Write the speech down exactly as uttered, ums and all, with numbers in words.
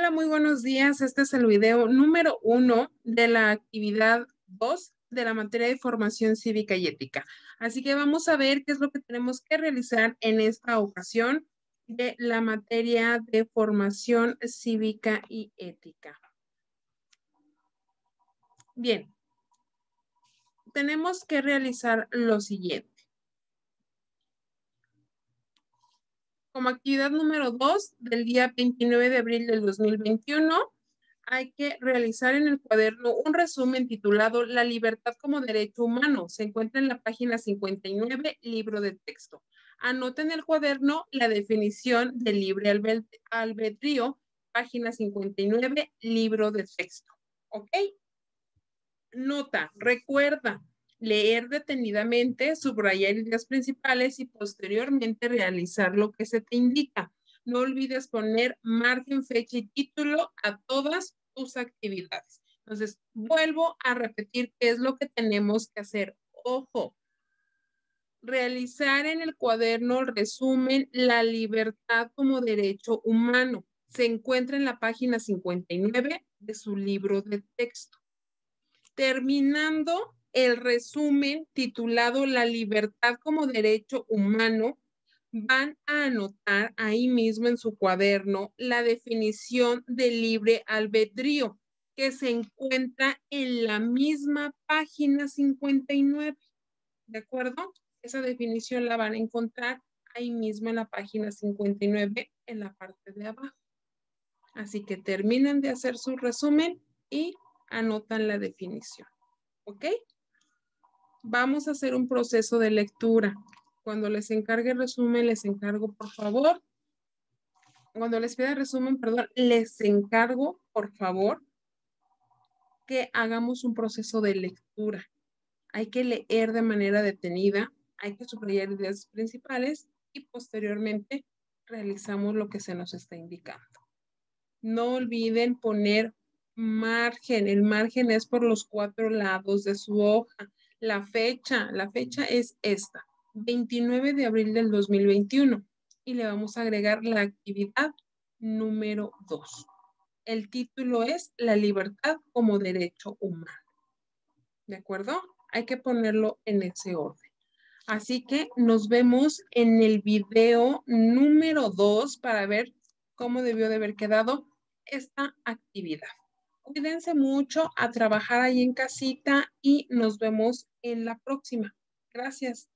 Hola, muy buenos días. Este es el video número uno de la actividad dos de la materia de formación cívica y ética. Así que vamos a ver qué es lo que tenemos que realizar en esta ocasión de la materia de formación cívica y ética. Bien, tenemos que realizar lo siguiente. Como actividad número dos del día veintinueve de abril del dos mil veintiuno, hay que realizar en el cuaderno un resumen titulado La libertad como derecho humano. Se encuentra en la página cincuenta y nueve, libro de texto. Anota en el cuaderno la definición de libre albedrío, página cincuenta y nueve, libro de texto. ¿Ok? Nota, recuerda leer detenidamente, subrayar ideas principales y posteriormente realizar lo que se te indica. No olvides poner margen, fecha y título a todas tus actividades. Entonces, vuelvo a repetir qué es lo que tenemos que hacer. Ojo, realizar en el cuaderno el resumen La libertad como derecho humano. Se encuentra en la página cincuenta y nueve de su libro de texto. Terminando el resumen titulado La libertad como derecho humano, van a anotar ahí mismo en su cuaderno la definición de libre albedrío, que se encuentra en la misma página cincuenta y nueve. ¿De acuerdo? Esa definición la van a encontrar ahí mismo en la página cincuenta y nueve, en la parte de abajo. Así que terminen de hacer su resumen y anotan la definición. ¿Ok? Vamos a hacer un proceso de lectura. Cuando les encargue el resumen, les encargo, por favor, cuando les pida el resumen, perdón, les encargo, por favor, que hagamos un proceso de lectura. Hay que leer de manera detenida, hay que subrayar ideas principales y posteriormente realizamos lo que se nos está indicando. No olviden poner margen. El margen es por los cuatro lados de su hoja. La fecha, la fecha es esta, veintinueve de abril del dos mil veintiuno. Y le vamos a agregar la actividad número dos. El título es La libertad como derecho humano. ¿De acuerdo? Hay que ponerlo en ese orden. Así que nos vemos en el video número dos para ver cómo debió de haber quedado esta actividad. Cuídense mucho, a trabajar ahí en casita y nos vemos en la próxima. Gracias.